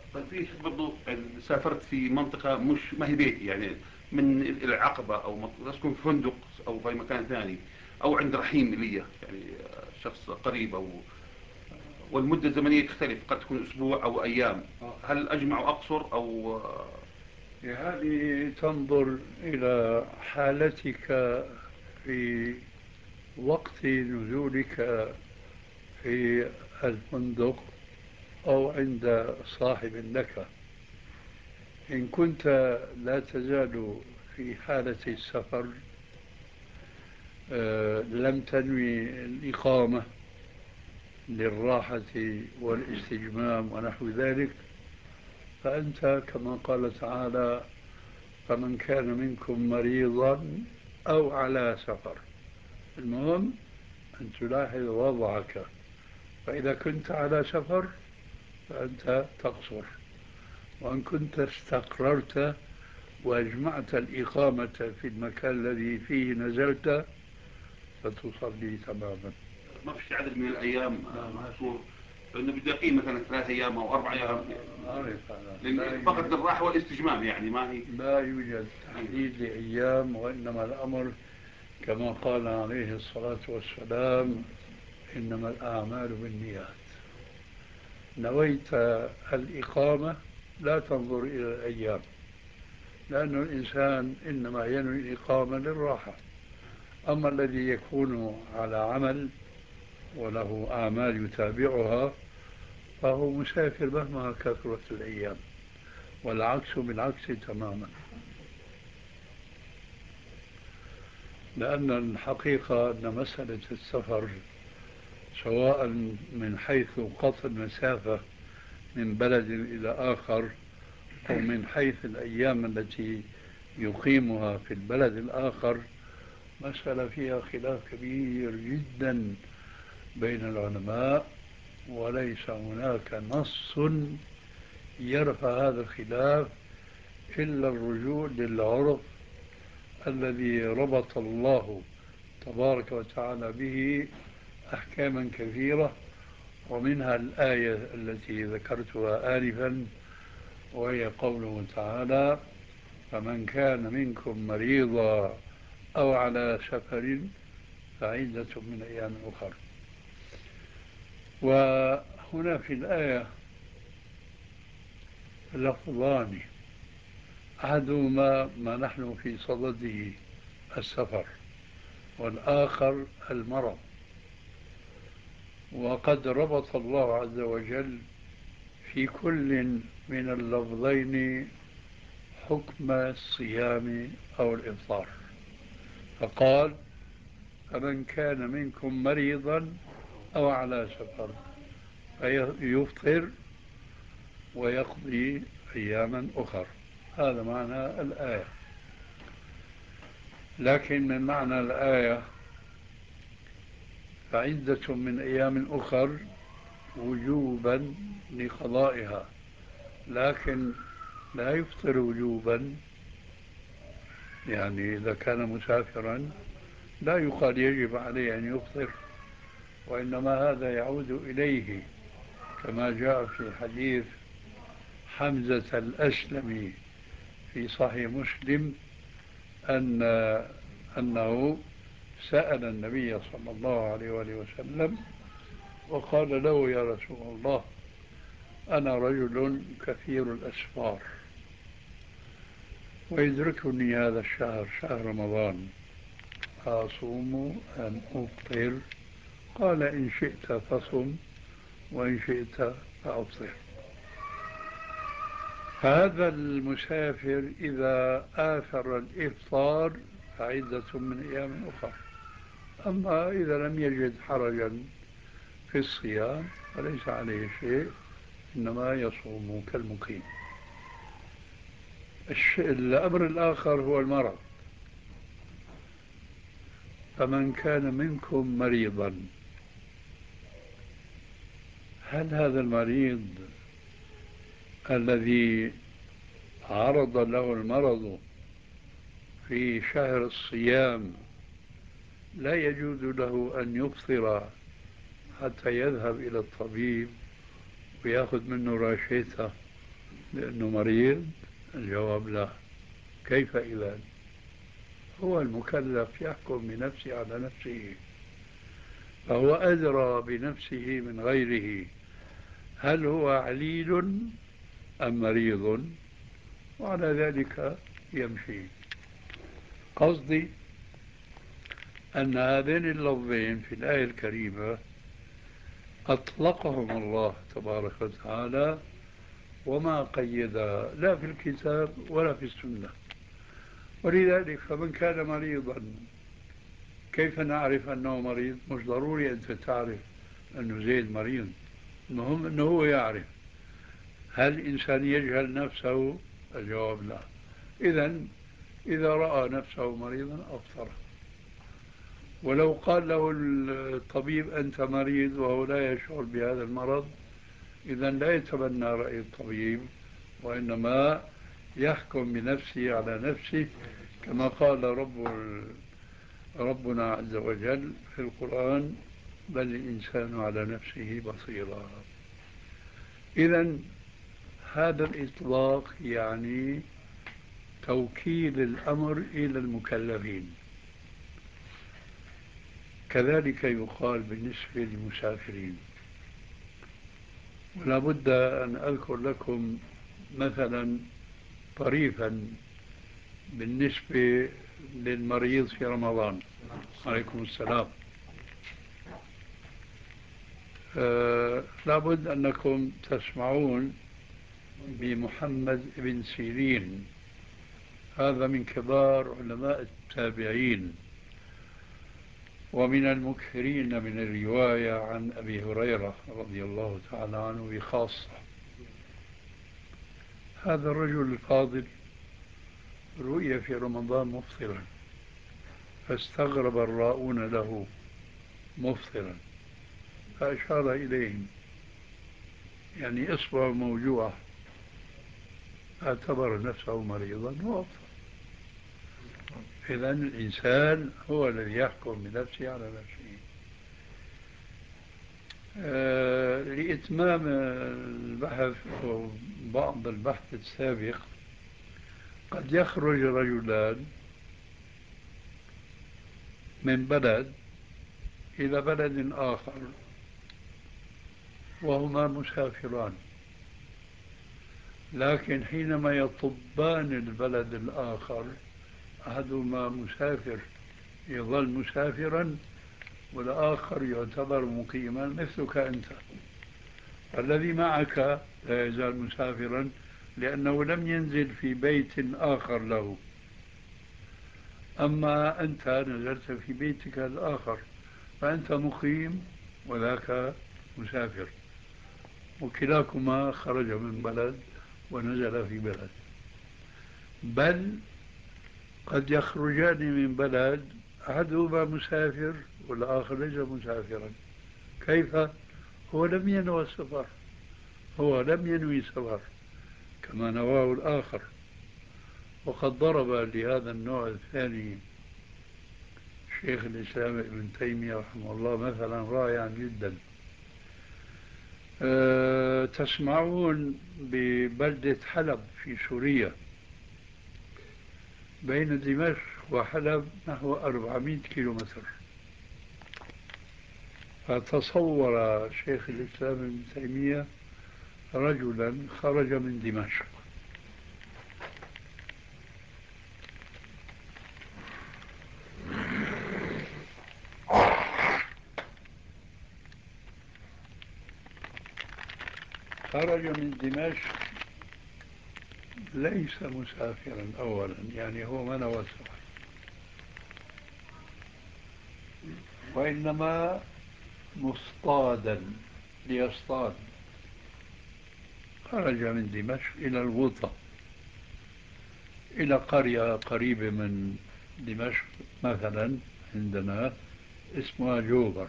طيب في برضو سافرت في منطقة مش ما هي بيتي يعني، من العقبة أو تكون في فندق أو في مكان ثاني، أو عند رحيم لي يعني شخص قريب، أو والمدة الزمنية تختلف، قد تكون أسبوع أو أيام، هل أجمع وأقصر أو هذه تنظر إلى حالتك في وقت نزولك في الفندق أو عند صاحب لك. إن كنت لا تزال في حالة السفر، لم تنوي الإقامة للراحة والاستجمام ونحو ذلك، فأنت كما قال تعالى: فمن كان منكم مريضا أو على سفر. المهم أن تلاحظ وضعك، فإذا كنت على سفر فأنت تقصر، وإن كنت استقررت وأجمعت الإقامة في المكان الذي فيه نزلت فتصلي تماما. ما فيش عدد من الأيام ما في. محصور؟ لأنه بدي أقيم مثلا 3 أيام أو 4 أيام، أعرف أنا، لأن فقط للراحة والاستجمام يعني ما هي. لا يوجد تحديد لأيام، وإنما الأمر كما قال عليه الصلاة والسلام: إنما الأعمال بالنيات. نويت الإقامة لا تنظر إلى الأيام، لأن الإنسان إنما ينوي الإقامة للراحة. أما الذي يكون على عمل وله أعمال يتابعها فهو مسافر مهما كثرت الأيام، والعكس بالعكس تماما. لأن الحقيقة أن مسألة السفر، سواء من حيث قطع المسافة من بلد إلى آخر، أو من حيث الأيام التي يقيمها في البلد الآخر، مسألة فيها خلاف كبير جدا بين العلماء، وليس هناك نص يرفع هذا الخلاف إلا الرجوع للعرف الذي ربط الله تبارك وتعالى به أحكاما كثيرة، ومنها الآية التي ذكرتها آنفا، وهي قوله تعالى: فمن كان منكم مريضا أو على سفر فعدة من أيام أخر. وهنا في الآية لفظان، أحدهما ما نحن في صدده السفر، والآخر المرض. وقد ربط الله عز وجل في كل من اللفظين حكم الصيام أو الإفطار، فقال: فمن كان منكم مريضا أو على سفر فيفطر ويقضي أياما أخر. هذا معنى الآية. لكن من معنى الآية فعدة من أيام أخر وجوبا لقضائها، لكن لا يفطر وجوبا. يعني إذا كان مسافرا لا يقال يجب عليه أن يفطر، وإنما هذا يعود إليه كما جاء في حديث حمزة الأسلمي في صحيح مسلم أنه سأل النبي صلى الله عليه وآله وسلم وقال له: يا رسول الله، أنا رجل كثير الأسفار ويدركني هذا الشهر، شهر رمضان، أصوم أم أفطر؟ قال: إن شئت فصم وإن شئت فأفطر. فهذا المسافر إذا آثر الإفطار فعدة من أيام أخرى. أما إذا لم يجد حرجا في الصيام فليس عليه شيء، إنما يصوم كالمقيم. الأمر الآخر هو المرض. فمن كان منكم مريضا، هل هذا المريض الذي عرض له المرض في شهر الصيام لا يجوز له أن يفطر حتى يذهب إلى الطبيب ويأخذ منه راشته لأنه مريض؟ الجواب لا. كيف إذا؟ هو المكلف يحكم بنفسه على نفسه، فهو أدرى بنفسه من غيره، هل هو عليل أم مريض، وعلى ذلك يمشي. قصدي أن هذين اللفظين في الآية الكريمة أطلقهم الله تبارك وتعالى وما قيدا لا في الكتاب ولا في السنة. ولذلك فمن كان مريضا كيف نعرف أنه مريض؟ مش ضروري أنت تعرف أنه زيد مريض، المهم أنه هو يعرف. هل الإنسان يجهل نفسه؟ الجواب لا. إذا رأى نفسه مريضا أفطر. ولو قال له الطبيب أنت مريض وهو لا يشعر بهذا المرض، إذا لا يتبنى رأي الطبيب، وإنما يحكم بنفسه على نفسه، كما قال ربنا عز وجل في القرآن: بل الإنسان على نفسه بصيرا. إذا هذا الإطلاق يعني توكيل الأمر إلى المكلفين. كذلك يقال بالنسبة للمسافرين. ولا بد أن أذكر لكم مثلا طريفا بالنسبة للمريض في رمضان. عليكم السلام. لابد أنكم تسمعون بمحمد بن سيرين، هذا من كبار علماء التابعين ومن المكثرين من الرواية عن أبي هريرة رضي الله تعالى عنه بخاصة. هذا الرجل الفاضل رؤي في رمضان مفطرا، فاستغرب الراؤون له مفطرا، فأشار إليهم يعني إصبع موجوعة، اعتبر نفسه مريضا وأفطر. إذن الإنسان هو الذي يحكم بنفسه على نفسه. لإتمام البحث أو بعض البحث السابق، قد يخرج رجلان من بلد إلى بلد آخر وهما مسافران، لكن حينما يطبان البلد الآخر أحدهما مسافر يظل مسافرا والآخر يعتبر مقيما مثلك أنت. الذي معك لا يزال مسافرا لأنه لم ينزل في بيت آخر له، أما أنت نزلت في بيتك الآخر فأنت مقيم وذاك مسافر، وكلاكما خرج من بلد ونزل في بلد. بل قد يخرجان من بلد أحدهما مسافر والآخر ليس مسافرا. كيف؟ هو لم ينوي السفر، هو لم ينوي السفر كما نواه الآخر. وقد ضرب لهذا النوع الثاني شيخ الإسلام ابن تيمية رحمه الله مثلا رائعا جدا. تسمعون ببلدة حلب في سوريا، بين دمشق وحلب نحو 400 كيلومتر. فتصور شيخ الإسلام ابن تيمية رجلا خرج من دمشق ليس مسافرا أولا، يعني هو ما نوى السفر، وإنما مصطادا ليصطاد. خرج من دمشق إلى الغوطة، إلى قرية قريبة من دمشق مثلا عندنا اسمها جوبر.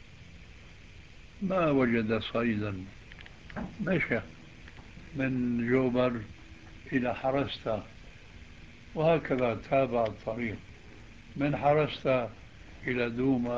ما وجد صيدا، مشى من جوبر إلى حرستا، وهكذا تابع الطريق من حرستا إلى دوما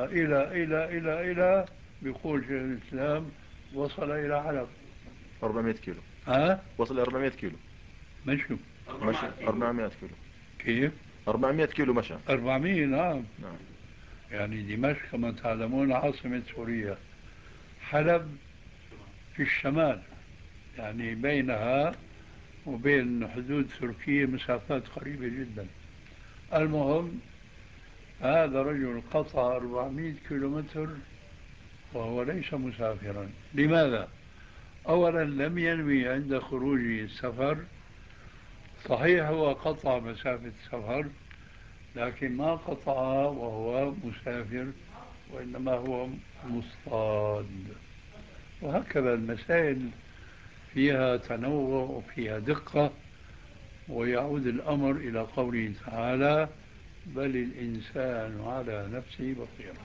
إلى بيقول شيخ الإسلام وصل إلى حلب 400 كيلو. ها؟ وصل 400 كيلو. مشوا. مشى 400 كيلو. كيف؟ 400 كيلو مشى. 400، نعم. نعم. يعني دمشق كما تعلمون عاصمة سوريا. حلب في الشمال، يعني بينها وبين حدود تركيا مسافات قريبة جدا. المهم، هذا رجل قطع 400 كيلومتر وهو ليس مسافرا. لماذا؟ أولا لم ينوي عند خروجه السفر. صحيح هو قطع مسافة السفر، لكن ما قطعها وهو مسافر، وإنما هو مصطاد. وهكذا المسائل فيها تنوع وفيها دقة. ويعود الأمر إلى قوله تعالى: بل الإنسان على نفسه بصيرة.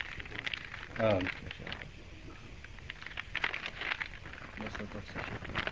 بس